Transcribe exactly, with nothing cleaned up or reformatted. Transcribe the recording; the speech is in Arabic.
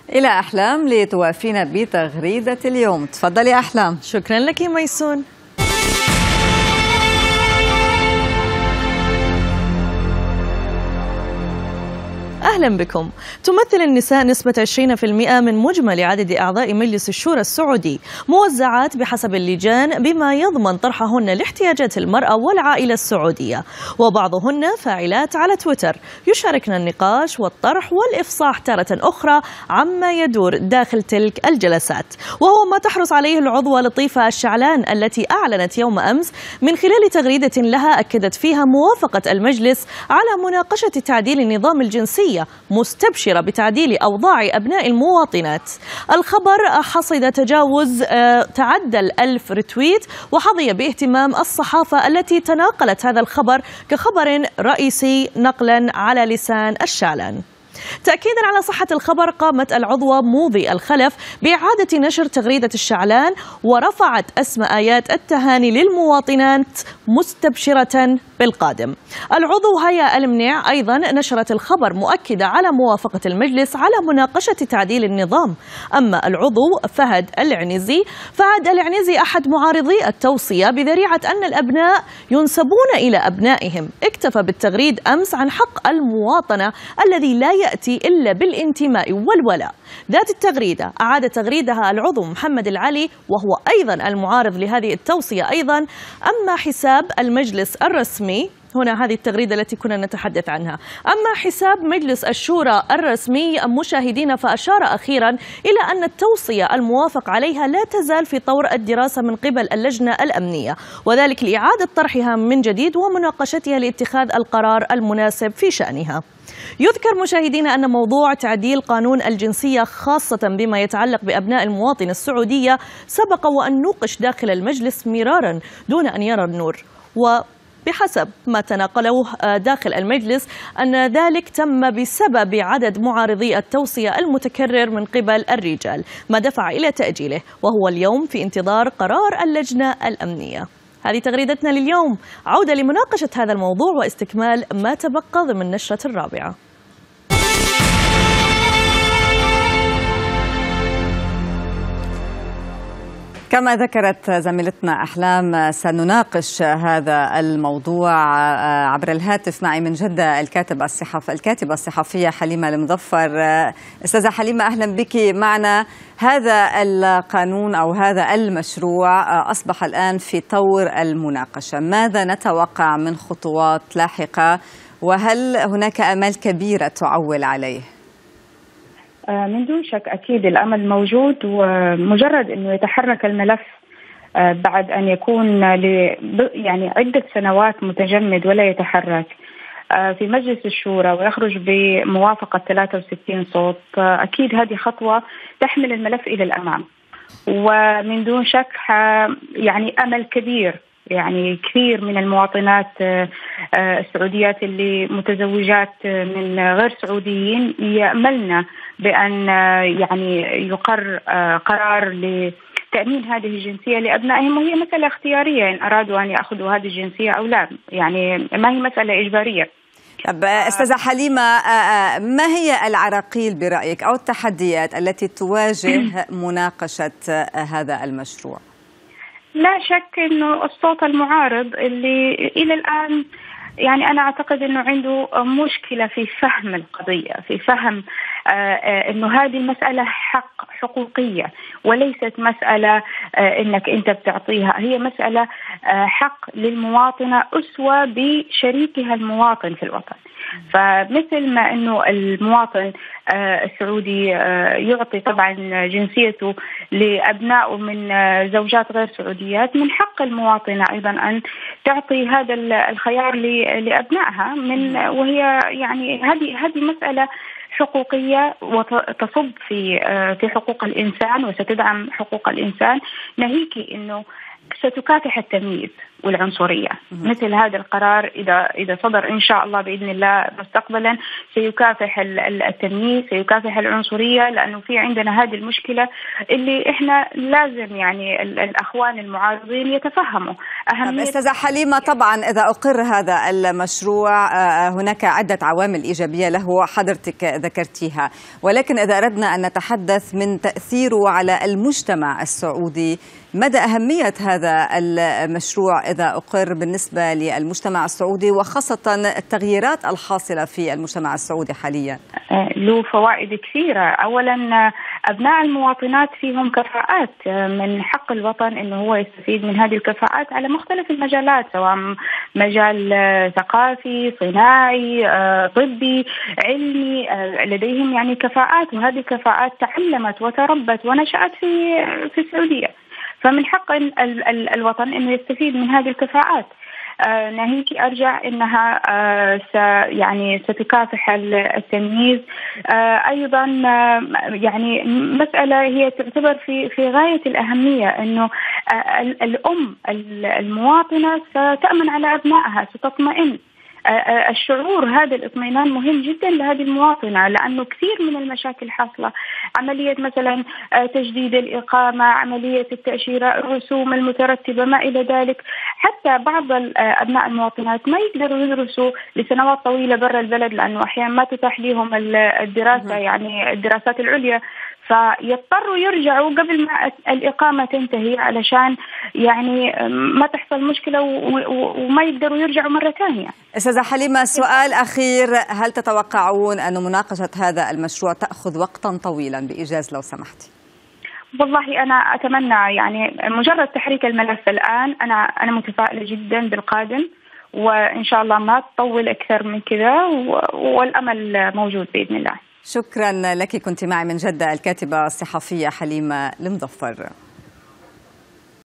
إلى أحلام لتوافينا بتغريدة اليوم. تفضلي أحلام. شكرا لك ميسون. أهلا بكم. تمثل النساء نسبة عشرين بالمئة من مجمل عدد أعضاء مجلس الشورى السعودي، موزعات بحسب اللجان بما يضمن طرحهن لاحتياجات المرأة والعائلة السعودية، وبعضهن فاعلات على تويتر يشاركن النقاش والطرح والإفصاح تارة أخرى عما يدور داخل تلك الجلسات، وهو ما تحرص عليه العضوة لطيفة الشعلان التي أعلنت يوم أمس من خلال تغريدة لها أكدت فيها موافقة المجلس على مناقشة تعديل النظام الجنسي، مستبشرة بتعديل أوضاع أبناء المواطنات. الخبر حصد تجاوز تعدى الألف رتويت، وحظي باهتمام الصحافة التي تناقلت هذا الخبر كخبر رئيسي نقلا على لسان الشعلان. تأكيدا على صحة الخبر، قامت العضوة موضي الخلف بإعادة نشر تغريدة الشعلان ورفعت أسمى آيات التهاني للمواطنات مستبشرة بالقادم. العضو هيا المنيع أيضا نشرت الخبر مؤكدة على موافقة المجلس على مناقشة تعديل النظام. أما العضو فهد العنزي فهد العنزي أحد معارضي التوصية بذريعة أن الأبناء ينسبون إلى أبنائهم، اكتفى بالتغريد أمس عن حق المواطنة الذي لا يأتي إلا بالانتماء والولاء. ذات التغريدة أعاد تغريدها العضو محمد العلي وهو أيضا المعارض لهذه التوصية أيضا. أما حساب المجلس الرسمي، هنا هذه التغريدة التي كنا نتحدث عنها، أما حساب مجلس الشورى الرسمي مشاهدين فأشار أخيرا إلى أن التوصية الموافق عليها لا تزال في طور الدراسة من قبل اللجنة الأمنية، وذلك لإعادة طرحها من جديد ومناقشتها لاتخاذ القرار المناسب في شأنها. يذكر مشاهدينا أن موضوع تعديل قانون الجنسية خاصة بما يتعلق بأبناء المواطن السعودية سبق وأن نوقش داخل المجلس مرارا دون أن يرى النور، وبحسب ما تناقلوه داخل المجلس أن ذلك تم بسبب عدد معارضي التوصية المتكرر من قبل الرجال، ما دفع إلى تأجيله، وهو اليوم في انتظار قرار اللجنة الأمنية. هذه تغريدتنا لليوم. عودة لمناقشة هذا الموضوع واستكمال ما تبقى ضمن نشرة الرابعة. كما ذكرت زميلتنا أحلام، سنناقش هذا الموضوع عبر الهاتف. معي من جدة الكاتب الصحف الكاتبة الصحفية حليمة المظفر. أستاذة حليمة، أهلا بك معنا. هذا القانون أو هذا المشروع أصبح الآن في طور المناقشة، ماذا نتوقع من خطوات لاحقة، وهل هناك آمال كبيرة تعول عليه؟ من دون شك أكيد الأمل موجود، ومجرد أنه يتحرك الملف بعد أن يكون يعني عدة سنوات متجمد ولا يتحرك في مجلس الشورى ويخرج بموافقة ثلاثة وستين صوت، أكيد هذه خطوة تحمل الملف إلى الأمام، ومن دون شك يعني أمل كبير. يعني كثير من المواطنات السعوديات اللي متزوجات من غير سعوديين يأملنا بأن يعني يقر قرار لتأمين هذه الجنسية لأبنائهم، وهي مسألة اختيارية إن أرادوا أن يأخذوا هذه الجنسية أو لا، يعني ما هي مسألة إجبارية. طب أستاذة حليمة، ما هي العراقيل برأيك أو التحديات التي تواجه مناقشة هذا المشروع؟ لا شك أنه الصوت المعارض اللي إلى الآن يعني أنا أعتقد أنه عنده مشكلة في فهم القضية، في فهم آه أنه هذه المسألة حق حقوقية وليست مسألة آه أنك أنت بتعطيها، هي مسألة آه حق للمواطنة أسوة بشريكها المواطن في الوطن. فمثل ما أنه المواطن آه السعودي آه يعطي طبعا جنسيته لأبنائه من آه زوجات غير سعوديات، من حق المواطنة أيضا أن تعطي هذا الخيار لأبنائها، من وهي يعني هذه هذه مسألة حقوقية وتصب في في حقوق الإنسان وستدعم حقوق الإنسان، ناهيك إنه ستكافح التمييز والعنصرية. مثل هذا القرار إذا إذا صدر إن شاء الله بإذن الله مستقبلا سيكافح التمييز، سيكافح العنصرية، لأنه في عندنا هذه المشكلة اللي إحنا لازم يعني الأخوان المعارضين يتفهموا أهمية. أستاذة حليمة، طبعا إذا أقر هذا المشروع هناك عدة عوامل إيجابية له حضرتك ذكرتيها، ولكن إذا أردنا أن نتحدث من تأثيره على المجتمع السعودي، مدى أهمية هذا المشروع إذا أقر بالنسبة للمجتمع السعودي، وخاصة التغييرات الحاصلة في المجتمع السعودي حاليا؟ له فوائد كثيرة. أولا أبناء المواطنات فيهم كفاءات، من حق الوطن أنه هو يستفيد من هذه الكفاءات على مختلف المجالات، سواء مجال ثقافي، صناعي، طبي، علمي، لديهم يعني كفاءات، وهذه الكفاءات تعلمت وتربت ونشأت في في السعودية، فمن حق ال ال الوطن أنه يستفيد من هذه الكفاءات. آه ناهيك أرجع أنها آه س يعني ستكافح التمييز. آه أيضا آه يعني مسألة هي تعتبر في في غاية الأهمية، أنه آه الأم المواطنة ستأمن على أبنائها، ستطمئن. الشعور هذا الاطمئنان مهم جدا لهذه المواطنة، لأنه كثير من المشاكل حاصلة، عملية مثلا تجديد الإقامة، عملية التأشيرة، الرسوم المترتبة، ما إلى ذلك. حتى بعض أبناء المواطنات ما يقدروا يدرسوا لسنوات طويلة برا البلد، لأنه أحيانا ما تتاح لهم الدراسة، يعني الدراسات العليا، فيضطروا يرجعوا قبل ما الإقامة تنتهي علشان يعني ما تحصل مشكلة وما يقدروا يرجعوا مرة ثانية. أستاذة حليمة، سؤال أخير، هل تتوقعون أن مناقشة هذا المشروع تأخذ وقتا طويلا بإيجاز لو سمحتي؟ والله أنا أتمنى يعني مجرد تحريك الملف الآن، أنا أنا متفائلة جدا بالقادم، وإن شاء الله ما تطول أكثر من كذا، والأمل موجود بإذن الله. شكرا لك، كنت معي من جدة الكاتبة الصحفية حليمة المظفر.